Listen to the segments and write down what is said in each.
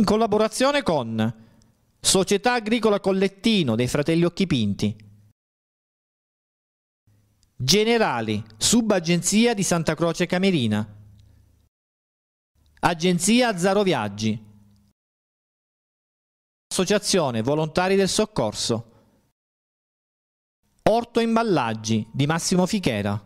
collaborazione con Società Agricola Collettino dei Fratelli Occhipinti, Generali, subagenzia di Santa Croce Camerina, Agenzia Azzaro Viaggi, Associazione Volontari del Soccorso, Orto Imballaggi di Massimo Fichera.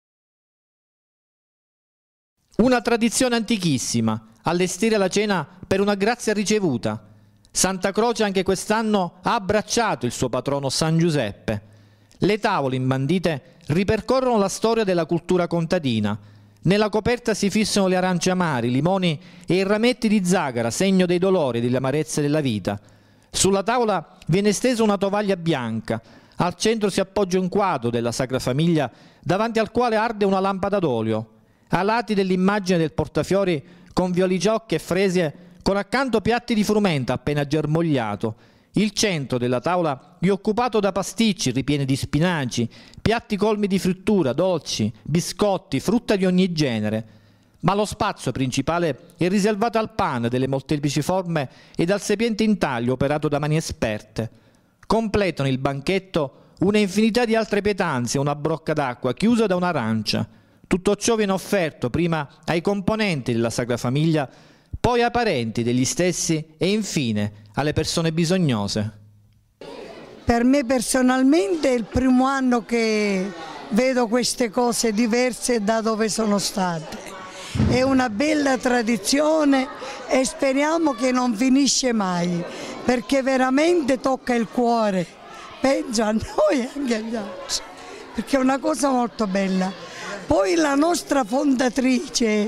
Una tradizione antichissima, allestire la cena per una grazia ricevuta. Santa Croce anche quest'anno ha abbracciato il suo patrono San Giuseppe. Le tavole imbandite ripercorrono la storia della cultura contadina. Nella coperta si fissano le arance amari, i limoni e i rametti di zagara, segno dei dolori e delle amarezze della vita. Sulla tavola viene stesa una tovaglia bianca. Al centro si appoggia un quadro della Sacra Famiglia, davanti al quale arde una lampada d'olio. Ai lati dell'immagine del portafiori, con violigiocche e fresie, con accanto piatti di frumento appena germogliato. Il centro della tavola è occupato da pasticci ripieni di spinaci, piatti colmi di frittura, dolci, biscotti, frutta di ogni genere. Ma lo spazio principale è riservato al pane delle molteplici forme e al sapiente intaglio operato da mani esperte. Completano il banchetto una infinità di altre pietanze e una brocca d'acqua chiusa da un'arancia. Tutto ciò viene offerto prima ai componenti della Sacra Famiglia, poi ai parenti degli stessi e infine alle persone bisognose. Per me personalmente è il primo anno che vedo queste cose diverse da dove sono state. È una bella tradizione e speriamo che non finisce mai, perché veramente tocca il cuore, penso a noi e anche agli altri, perché è una cosa molto bella. Poi la nostra fondatrice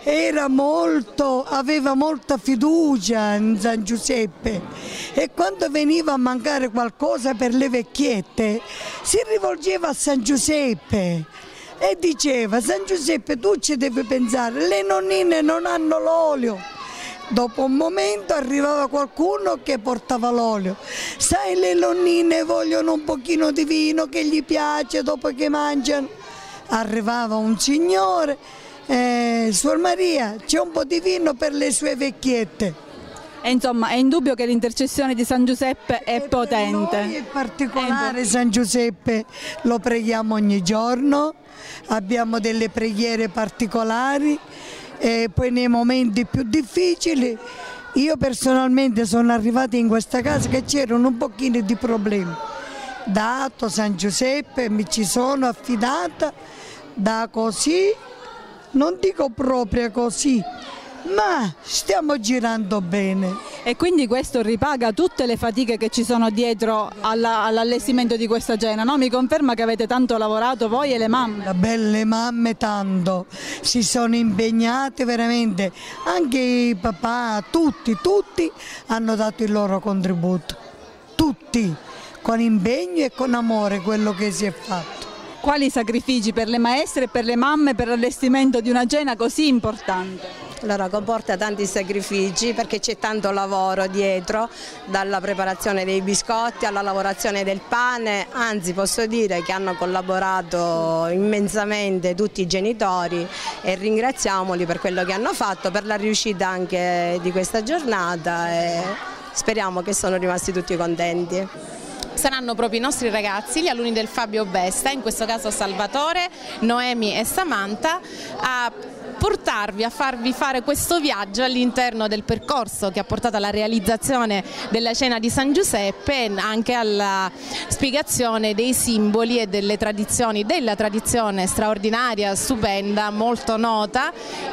aveva molta fiducia in San Giuseppe e quando veniva a mancare qualcosa per le vecchiette si rivolgeva a San Giuseppe e diceva: San Giuseppe, tu ci devi pensare, le nonnine non hanno l'olio. Dopo un momento arrivava qualcuno che portava l'olio. Sai, le nonnine vogliono un pochino di vino che gli piace dopo che mangiano. Arrivava un signore: Suor Maria, c'è un po' di vino per le sue vecchiette. E insomma è indubbio che l'intercessione di San Giuseppe è potente. Noi in particolare San Giuseppe lo preghiamo ogni giorno, abbiamo delle preghiere particolari e poi nei momenti più difficili io personalmente sono arrivata in questa casa che c'erano un pochino di problemi. Dato San Giuseppe mi ci sono affidata da così, non dico proprio così, ma stiamo girando bene. E quindi questo ripaga tutte le fatiche che ci sono dietro all'allestimento di questa cena, no? Mi conferma che avete tanto lavorato voi e le mamme? Le belle mamme tanto, si sono impegnate veramente, anche i papà, tutti hanno dato il loro contributo, tutti, con impegno e con amore quello che si è fatto. Quali sacrifici per le maestre e per le mamme per l'allestimento di una cena così importante? Allora, comporta tanti sacrifici perché c'è tanto lavoro dietro, dalla preparazione dei biscotti alla lavorazione del pane, anzi posso dire che hanno collaborato immensamente tutti i genitori e ringraziamoli per quello che hanno fatto, per la riuscita anche di questa giornata e speriamo che sono rimasti tutti contenti. Saranno proprio i nostri ragazzi, gli alunni del Fabio Besta, in questo caso Salvatore, Noemi e Samantha, a portarvi, a farvi fare questo viaggio all'interno del percorso che ha portato alla realizzazione della cena di San Giuseppe e anche alla spiegazione dei simboli e delle tradizioni, della tradizione straordinaria, stupenda, molto nota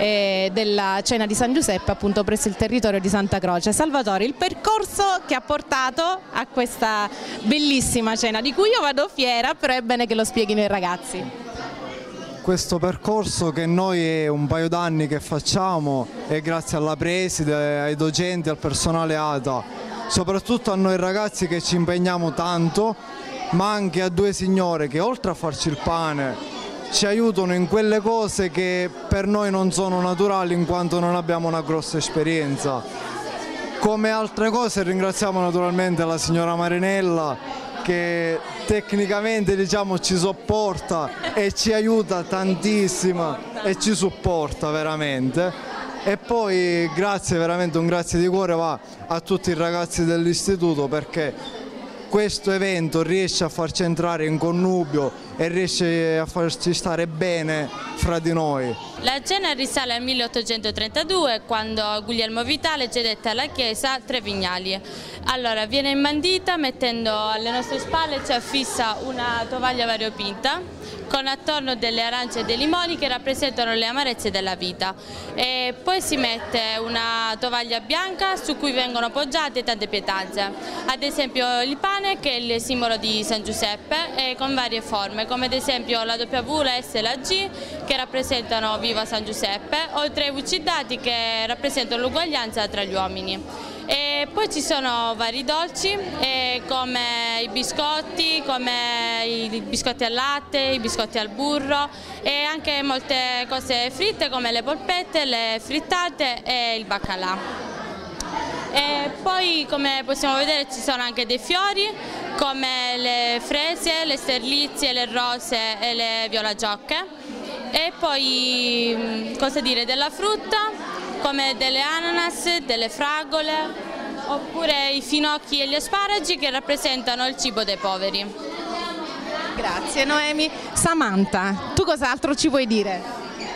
della cena di San Giuseppe appunto presso il territorio di Santa Croce. Salvatore, il percorso che ha portato a questa bellissima cena di cui io vado fiera, però è bene che lo spieghino i ragazzi. Questo percorso che noi è un paio d'anni che facciamo è grazie alla preside, ai docenti, al personale ATA, soprattutto a noi ragazzi che ci impegniamo tanto, ma anche a due signore che oltre a farci il pane ci aiutano in quelle cose che per noi non sono naturali in quanto non abbiamo una grossa esperienza. Come altre cose ringraziamo naturalmente la signora Marinella che tecnicamente diciamo ci sopporta e ci aiuta tantissimo e ci supporta veramente, E poi grazie, veramente un grazie di cuore va a tutti i ragazzi dell'istituto, perché questo evento riesce a farci entrare in connubio e riesce a farci stare bene fra di noi. La cena risale al 1832, quando Guglielmo Vitale cedette alla chiesa 3 vignali. Allora viene imbandita mettendo alle nostre spalle, ci affissa una tovaglia variopinta con attorno delle arance e dei limoni che rappresentano le amarezze della vita, e poi si mette una tovaglia bianca su cui vengono poggiate tante pietanze, ad esempio il pane, che è il simbolo di San Giuseppe, e con varie forme, come ad esempio la W, la S e la G, che rappresentano Viva San Giuseppe, oltre ai bucidati che rappresentano l'uguaglianza tra gli uomini. E poi ci sono vari dolci come i biscotti al latte, i biscotti al burro, e anche molte cose fritte come le polpette, le frittate e il baccalà. E poi, come possiamo vedere, ci sono anche dei fiori come le frese, le sterlizie, le rose e le violagiocche, e poi cosa dire, della frutta come delle ananas, delle fragole, oppure i finocchi e gli asparagi che rappresentano il cibo dei poveri. Grazie Noemi. Samantha, tu cos'altro ci vuoi dire?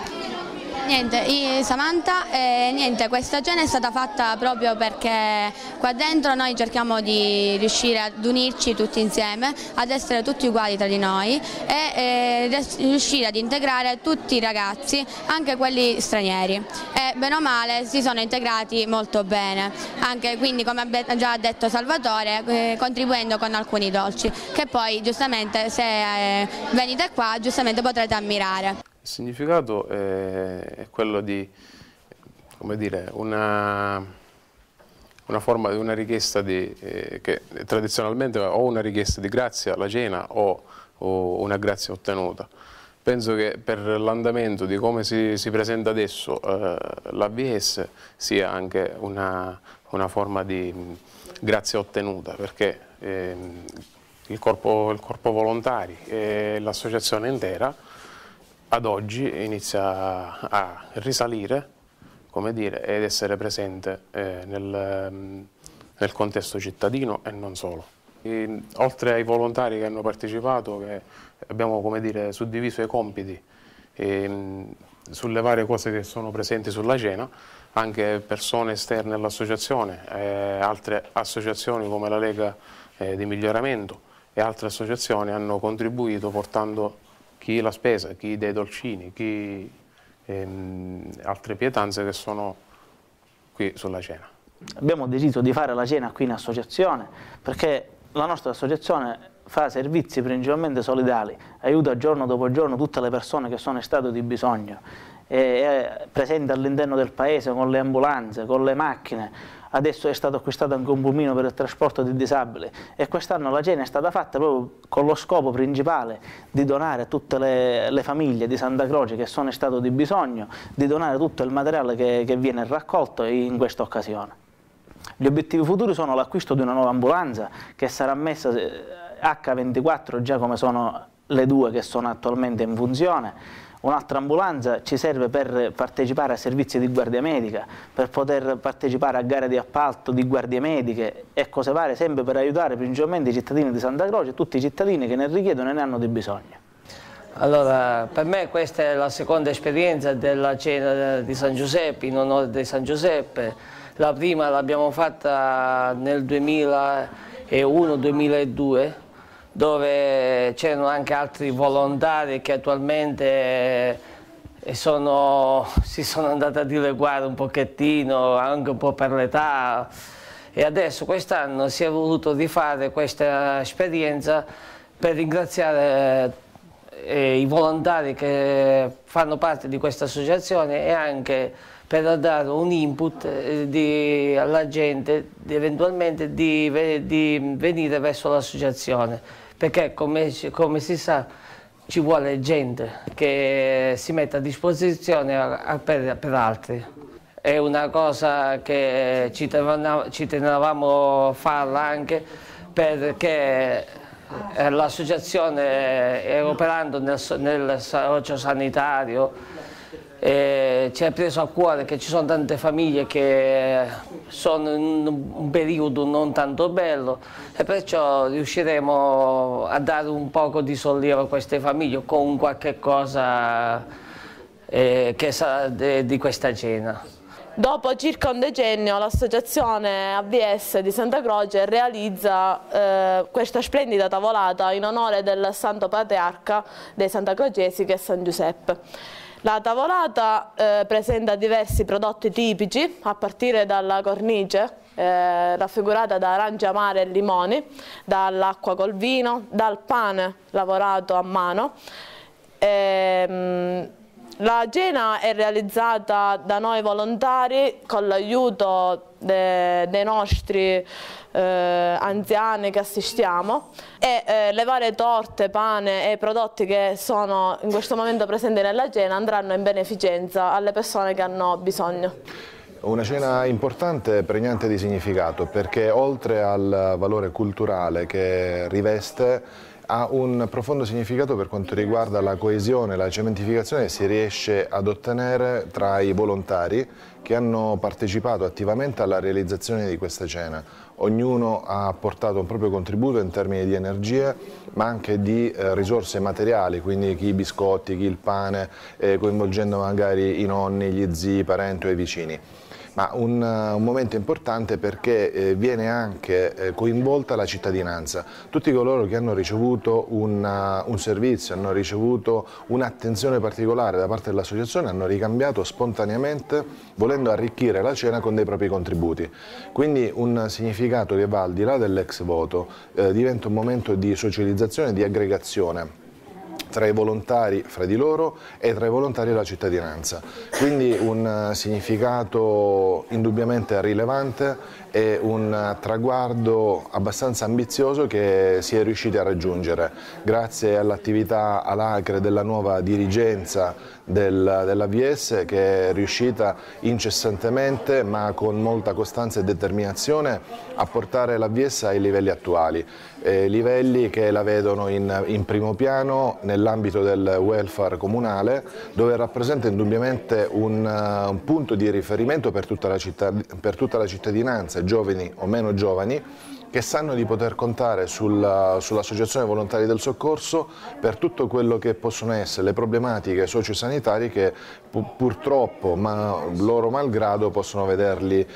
Niente, Samantha, niente, questa cena è stata fatta proprio perché qua dentro noi cerchiamo di riuscire ad unirci tutti insieme, ad essere tutti uguali tra di noi e riuscire ad integrare tutti i ragazzi, anche quelli stranieri. E bene o male si sono integrati molto bene, anche quindi, come ha già detto Salvatore, contribuendo con alcuni dolci che poi giustamente, se venite qua, giustamente potrete ammirare. Il significato è quello di, come dire, una forma di una richiesta che tradizionalmente o una richiesta di grazia alla cena o una grazia ottenuta. Penso che per l'andamento di come si presenta adesso l'AVS sia anche una forma di grazia ottenuta, perché il corpo volontari e l'associazione intera ad oggi inizia a risalire, come dire, ed essere presente nel contesto cittadino e non solo. Oltre ai volontari che hanno partecipato, che abbiamo, come dire, suddiviso i compiti sulle varie cose che sono presenti sulla cena, anche persone esterne all'associazione, altre associazioni come la Lega di Miglioramento e altre associazioni hanno contribuito portando chi la spesa, chi dei dolcini, chi altre pietanze che sono qui sulla cena. Abbiamo deciso di fare la cena qui in associazione perché la nostra associazione fa servizi principalmente solidali, aiuta giorno dopo giorno tutte le persone che sono in stato di bisogno, è presente all'interno del paese con le ambulanze, con le macchine. Adesso è stato acquistato anche un pulmino per il trasporto di disabili e quest'anno la cena è stata fatta proprio con lo scopo principale di donare a tutte le famiglie di Santa Croce che sono in stato di bisogno, di donare tutto il materiale che viene raccolto in questa occasione. Gli obiettivi futuri sono l'acquisto di una nuova ambulanza che sarà messa H24, già come sono le 2 che sono attualmente in funzione. Un'altra ambulanza ci serve per partecipare a servizi di guardia medica, per poter partecipare a gare di appalto di guardie mediche e cose varie, sempre per aiutare principalmente i cittadini di Santa Croce e tutti i cittadini che ne richiedono e ne hanno di bisogno. Allora, per me questa è la seconda esperienza della cena di San Giuseppe, in onore di San Giuseppe. La prima l'abbiamo fatta nel 2001-2002, dove c'erano anche altri volontari che attualmente si sono andati a dileguare un pochettino, anche un po' per l'età, e adesso quest'anno si è voluto rifare questa esperienza per ringraziare i volontari che fanno parte di questa associazione e anche per dare un input alla gente eventualmente di venire verso l'associazione. Perché come si sa ci vuole gente che si mette a disposizione per altri. È una cosa che ci tenevamo a farla anche perché l'associazione è operando nel sociosanitario, ci ha preso a cuore che ci sono tante famiglie che sono in un periodo non tanto bello e perciò riusciremo a dare un poco di sollievo a queste famiglie con qualche cosa che sarà di questa cena. Dopo circa un decennio l'associazione AVS di Santa Croce realizza questa splendida tavolata in onore del Santo Patriarca dei Santacrocesi che è San Giuseppe. La tavolata presenta diversi prodotti tipici a partire dalla cornice raffigurata da arance amare e limoni, dall'acqua col vino, dal pane lavorato a mano. La cena è realizzata da noi volontari con l'aiuto dei nostri anziani che assistiamo e le varie torte, pane e prodotti che sono in questo momento presenti nella cena andranno in beneficenza alle persone che hanno bisogno. Una cena importante, pregnante di significato, perché oltre al valore culturale che riveste ha un profondo significato per quanto riguarda la coesione, la cementificazione che si riesce ad ottenere tra i volontari che hanno partecipato attivamente alla realizzazione di questa cena. Ognuno ha portato un proprio contributo in termini di energie, ma anche di risorse materiali, quindi chi i biscotti, chi il pane, coinvolgendo magari i nonni, gli zii, i parenti o i vicini. Ma un momento importante perché viene anche coinvolta la cittadinanza, tutti coloro che hanno ricevuto un servizio, hanno ricevuto un'attenzione particolare da parte dell'associazione, hanno ricambiato spontaneamente volendo arricchire la cena con dei propri contributi. Quindi un significato che va al di là dell'ex voto, diventa un momento di socializzazione e di aggregazione tra i volontari fra di loro e tra i volontari e la cittadinanza. Quindi un significato indubbiamente rilevante e un traguardo abbastanza ambizioso che si è riusciti a raggiungere grazie all'attività alacre della nuova dirigenza dell'AVS che è riuscita incessantemente ma con molta costanza e determinazione a portare l'AVS ai livelli attuali, livelli che la vedono in primo piano nell'ambito del welfare comunale, dove rappresenta indubbiamente un punto di riferimento per tutta la cittadinanza, giovani o meno giovani, che sanno di poter contare sull'Associazione Volontari del Soccorso per tutto quello che possono essere le problematiche sociosanitarie che purtroppo, ma loro malgrado, possono vederli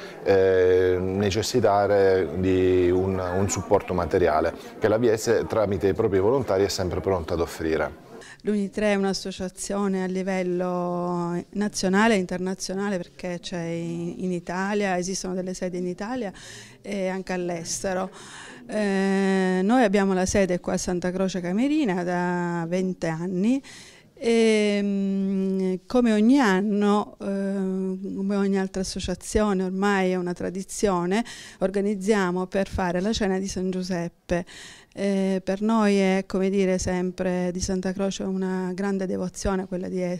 necessitare di un supporto materiale che l'AVS tramite i propri volontari è sempre pronta ad offrire. L'Uni3 è un'associazione a livello nazionale e internazionale perché c'è in Italia, esistono delle sedi in Italia e anche all'estero. Noi abbiamo la sede qua a Santa Croce Camerina da 20 anni e come ogni anno, come ogni altra associazione, ormai è una tradizione, organizziamo per fare la cena di San Giuseppe. Per noi è, come dire, sempre di Santa Croce una grande devozione quella di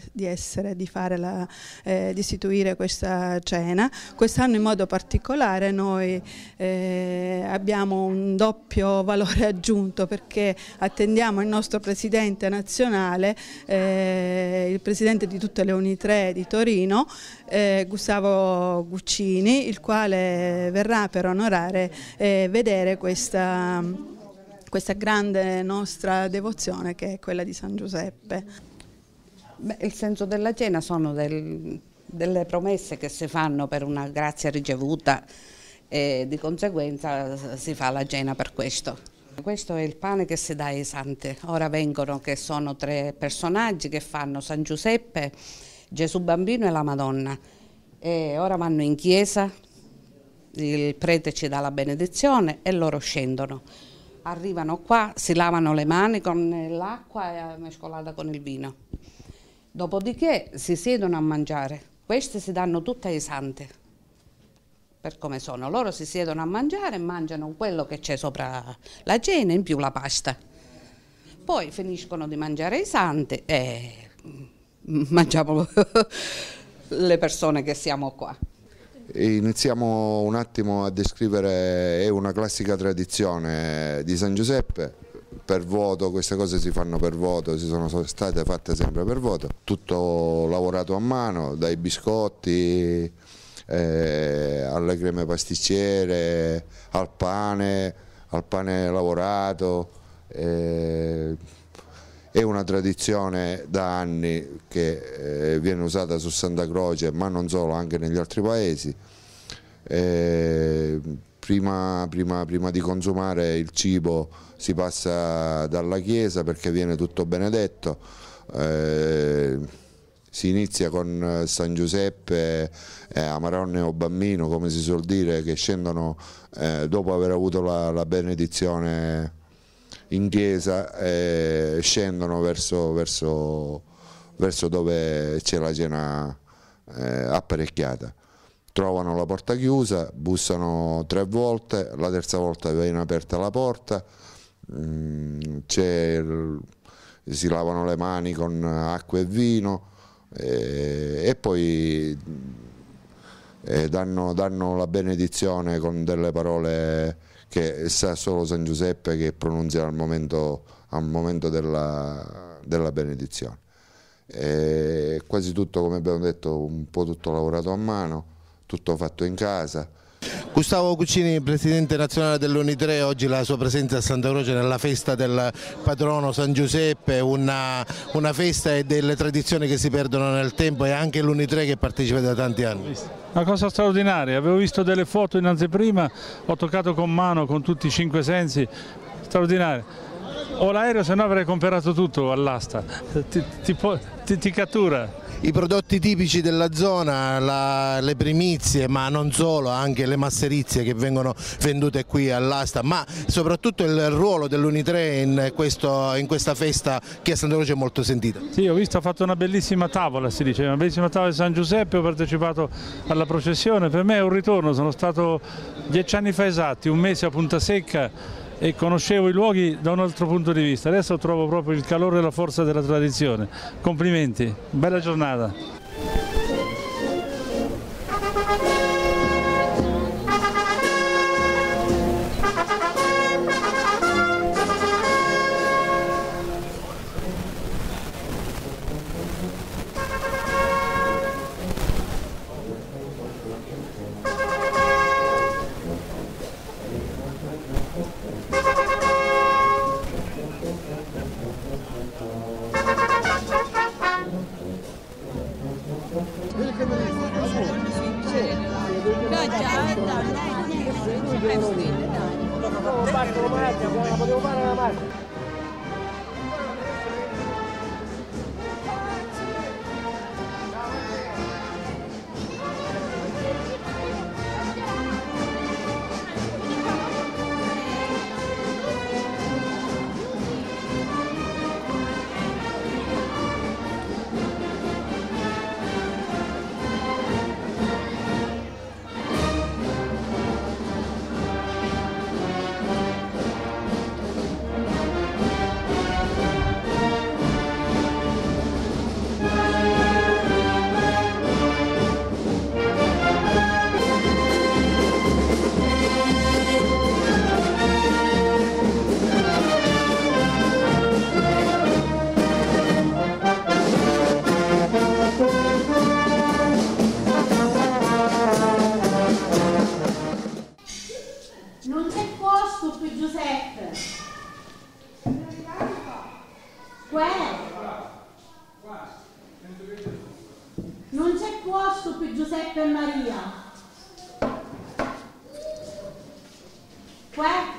istituire questa cena. Quest'anno in modo particolare noi abbiamo un doppio valore aggiunto perché attendiamo il nostro presidente nazionale, il presidente di tutte le Uni3 di Torino, Gustavo Guccini, il quale verrà per onorare e vedere questa grande nostra devozione che è quella di San Giuseppe. Beh, il senso della cena sono delle promesse che si fanno per una grazia ricevuta e di conseguenza si fa la cena per questo. Questo è il pane che si dà ai santi. Ora vengono, che sono 3 personaggi che fanno San Giuseppe, Gesù Bambino e la Madonna. E ora vanno in chiesa, il prete ci dà la benedizione e loro scendono. Arrivano qua, si lavano le mani con l'acqua mescolata con il vino. Dopodiché si siedono a mangiare. Questi si danno tutte ai santi, per come sono. Loro si siedono a mangiare e mangiano quello che c'è sopra la cena, in più la pasta. Poi finiscono di mangiare i santi e mangiamo le persone che siamo qua. Iniziamo un attimo a descrivere, è una classica tradizione di San Giuseppe, per voto, queste cose si fanno per voto, si sono state fatte sempre per voto, tutto lavorato a mano, dai biscotti alle creme pasticcere, al pane lavorato. È una tradizione da anni che viene usata su Santa Croce, ma non solo, anche negli altri paesi. Prima di consumare il cibo si passa dalla chiesa perché viene tutto benedetto, si inizia con San Giuseppe, Amarone o Bambino, come si suol dire, che scendono dopo aver avuto la benedizione in chiesa, scendono verso dove c'è la cena apparecchiata. Trovano la porta chiusa, bussano 3 volte, la terza volta viene aperta la porta, si lavano le mani con acqua e vino e poi danno la benedizione con delle parole che sa solo San Giuseppe, che pronunzia al momento della benedizione. Quasi tutto, come abbiamo detto, un po' tutto lavorato a mano, tutto fatto in casa. Gustavo Cuccini, presidente nazionale dell'Uni3, oggi la sua presenza a Santa Croce nella festa del patrono San Giuseppe, una festa e delle tradizioni che si perdono nel tempo, e anche l'Uni3 che partecipa da tanti anni. Una cosa straordinaria, avevo visto delle foto in anteprima, ho toccato con mano con tutti i 5 sensi, straordinario. Ho l'aereo, se no avrei comprato tutto all'asta, ti cattura. I prodotti tipici della zona, le primizie, ma non solo, anche le masserizie che vengono vendute qui all'asta, ma soprattutto il ruolo dell'Uni3 in questa festa che a Santa Croce è molto sentita. Sì, ho visto, ha fatto una bellissima tavola, si dice, una bellissima tavola di San Giuseppe, ho partecipato alla processione, per me è un ritorno, sono stato 10 anni fa esatti, un mese a Punta Secca, e conoscevo i luoghi da un altro punto di vista. Adesso trovo proprio il calore e la forza della tradizione. Complimenti, bella giornata. Non c'è posto per Giuseppe e Maria. Qua?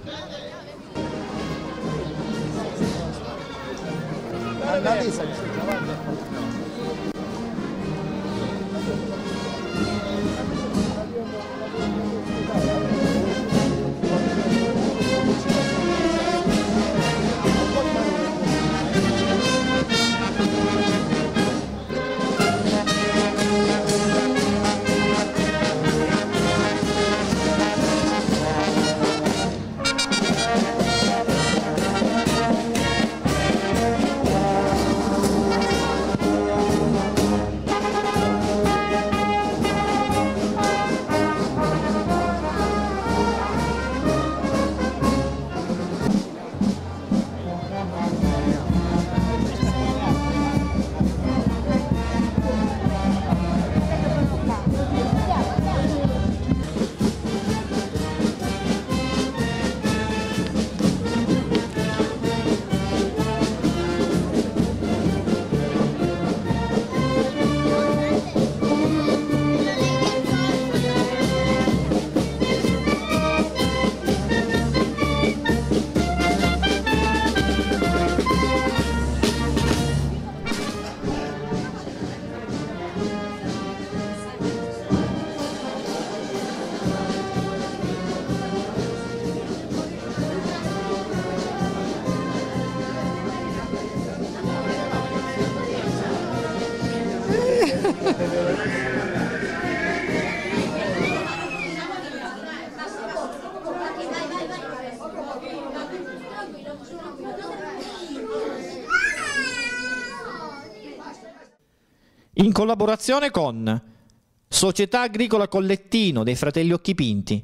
In collaborazione con Società Agricola Collettino dei Fratelli Occhipinti,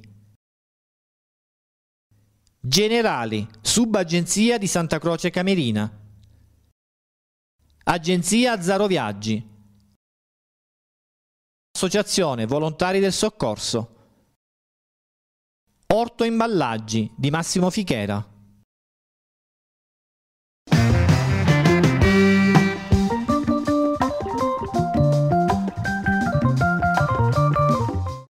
Generali, Subagenzia di Santa Croce Camerina, Agenzia Azzaro Viaggi, Associazione Volontari del Soccorso, Orto Imballaggi di Massimo Fichera.